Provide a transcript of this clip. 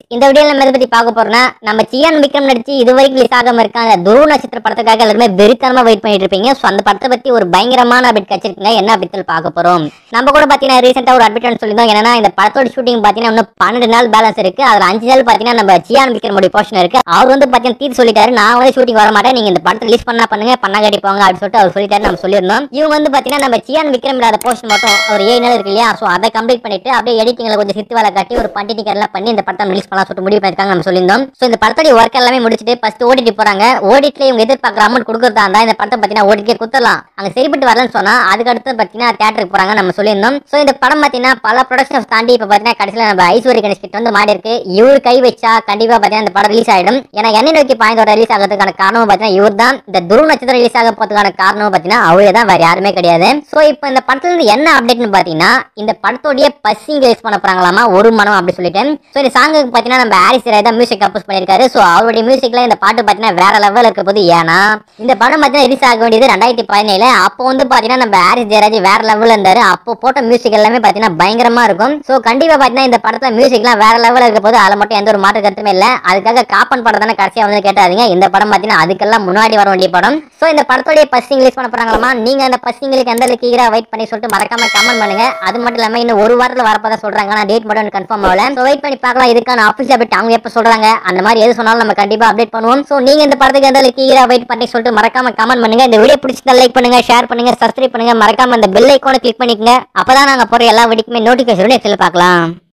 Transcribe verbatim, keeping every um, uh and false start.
இந்த வீடியோல நம்ம எதை பத்தி பார்க்க போறோம்னா, நம்ம சியான் விக்ரம் நடிச்சு இதுவரைக்கும் ரிலீஸ் ஆகாம இருக்க அந்த துருவ நட்சத்திர படத்துக்காக எல்லாருமே வெறித்தனமா வெயிட் பண்ணிட்டு இருப்பீங்க. சோ அந்த படத்தை பத்தி ஒரு பயங்கரமான அப்டேட் கிடைச்சிருக்குங்க. என்ன அப்டேட் பார்க்க போறோம். நம்ம கூட பாத்தீங்கன்னா ரீசெண்டா ஒரு அப்டேட் சொல்லியிருந்தோம். என்னன்னா இந்த படத்தோட ஷூட்டிங் பாத்தீங்கன்னா இன்னும் பன்னெண்டு நாள் பேலன்ஸ் இருக்கு. அதுல அஞ்சு நாள் பாத்தீங்கன்னா நம்ம சியான் விக்ரமோட போர்ஷன் இருக்கு. அவர் வந்து பாத்தீங்கன்னா தீர்த்து சொல்லிட்டாரு, நான் வந்து ஷூட்டிங் வர மாட்டேன், நீங்க இந்த படத்தை ரிலீஸ் பண்ணா பண்ணுங்க, பண்ணா கட்டி போங்க அப்படின்னு சொல்லிட்டு அவர் சொல்லிட்டாரு. நம்ம சொல்லியிருந்தோம். இவங்க வந்து பாத்தீங்கன்னா நம்ம சியான் விக்ரம் இல்லாத போர்ஷன் மட்டும் ஒரு ஏழு நாள் இருக்கு இல்லையா, சோ அதை கம்ப்ளீட் பண்ணிட்டு அப்படியே எடிட்டிங்ல கொஞ்சம் சித்து வேலை காட்டி ஒரு பண்டிகை எல்லாம் பண்ணி இந்த படத்தை ரிலீஸ் பண்ணலாம் சொல்லிட்டு முடிவு பண்ணிருக்காங்க. நம்ம சொல்லியிருந்தோம். சோ இந்த படத்தோட ஒர்க் எல்லாமே முடிச்சிட்டு ஃபர்ஸ்ட் ஓடிடி போறாங்க. ஓடிடில இவங்க எதிர்பார்க்குற அமௌண்ட் கொடுக்கறதா இருந்தா இந்த படத்தை பத்தினா ஓடிடிக்கே குத்தலாம். அங்க சரிப்பட்டு வரலன்னு சொன்னா அதுக்கு அடுத்து பாத்தீங்கன்னா தியேட்டருக்கு போறாங்க. நம்ம சொல்லியிருந்தோம். சோ இந்த படம் பாத்தீங்கன்னா பல ப்ரொடக்ஷன்ஸ் தாண்டி இப்ப பாத்தீங்கன்னா கடைசியில நம்ம ஐஸ்வர்யா கணேஷ் கிட்ட வந்து மாறி இருக்கு. இவரு கை வச்சா கண்டிப்பா பாத்தீங்கன்னா இந்த படம் ரிலீஸ் ஆயிடும். ஏன்னா என்னை நோக்கி பாய்ந்தோட ரிலீஸ் ஆகிறதுக்கான காரணம் பாத்தீங்கன்னா இவர் தான். இந்த துருவ நட்சத்திரம் ரிலீஸ் ஆக போறதுக்கான காரணம் பாத்தீங்கன்னா அவரே தான், வேற யாருமே கிடையாது. சோ இப்போ இந்த படத்துல இருந்து என்ன அப்டேட்னு பாத்தீங்கன்னா இந்த படத்தோடைய பஸ்ஸிங் ரிலீஸ் பண்ண போறாங்களாமா, ஒரு மனம் அப்படி சொல்லிட்டேன். சோ இந்த சாங்குக்கு பாத்தீங்கன்னா நம்ம ஹாரிஸ் ராய் தான் மியூசிக் கம்போஸ் பண்ணிருக்காரு. சோ அவருடைய மியூசிக்ல இந்த பாட்டு பாத்தீங்கன்னா வேற லெவல் இருக்க போது. ஏன்னா இந்த படம் பாத்தீங்கன்னா ரிலீஸ் ஆக வேண்டியது ரெண்டாயிரத்தி பதினேழு. அப்போ வந்து பாத்தீங்கன்னா நம்ம ஹாரிஸ் ஜெயராஜ் வேற லெவல்ல இருந்தாரு. அப்போ போட்ட மியூசிக் எல்லாமே பாத்தீங்கன்னா பயங்கரமா இருக்கும். சோ கண்டிப்பா பாத்தீங்கன்னா இந்த படத்துல மியூசிக்லாம் வேற லெவல்ல இருக்க போது. அதுல மட்டும் எந்த ஒரு மாற்று கருத்துமே இல்ல. அதுக்காக காப்பன் படம் தானே கடைசியா வந்து கேட்டாதீங்க. இந்த படம் பாத்தீங்கன்னா அதுக்கெல்லாம் முன்னாடி வர வேண்டிய படம். சோ இந்த படத்தோட பஸ்ஸிங் ரிலீஸ் பண்ண போறாங்களாமா. நீங்க அந்த பஸ்ஸிங்களுக்கு எந்த அளவுக்கு ஈகரா வெயிட் பண்ணி சொல்லிட்டு மறக்காம கமெண்ட் பண்ணுங்க. அது மட்டும் இல்லாம இன்னும் ஒரு வாரத்துல வரப்போதா சொல்றாங்க. ஆனா டேட் மட்டும் கன்ஃபார்ம் ஆகல. சோ வெயிட் பண்ணி பார்க்கலாம். இதுக்கான ஆஃபீஷியல் அப்டேட் அவங்க எப்ப சொல்றாங்க அந்த மாதிரி எது சொன்னாலும் நம்ம கண்டிப்பா அப்டேட் பண்ணுவோம். சோ நீங்க இந்த படத்துக்கு எந்த அளவுக்கு ஈகரா வெயிட் பண்ணி சொல்லிட்டு மறக்காம கமெண்ட் பண்ணுங்க. இந்த வீடியோ பிடிச்சிருந்தா லைக் பண்ணுங்க, ஷேர் பண்ணுங்க, சப்ஸ்கிரைப் பண்ணுங்க, மறக்காம அந்த பெல் ஐகானை கிளிக் பண்ணிக்கங்க. அப்பதான் நாங்க போற எல்லா வீடியோக்குமே நோட்டிபிகேஷன் பார்க்கலாம்.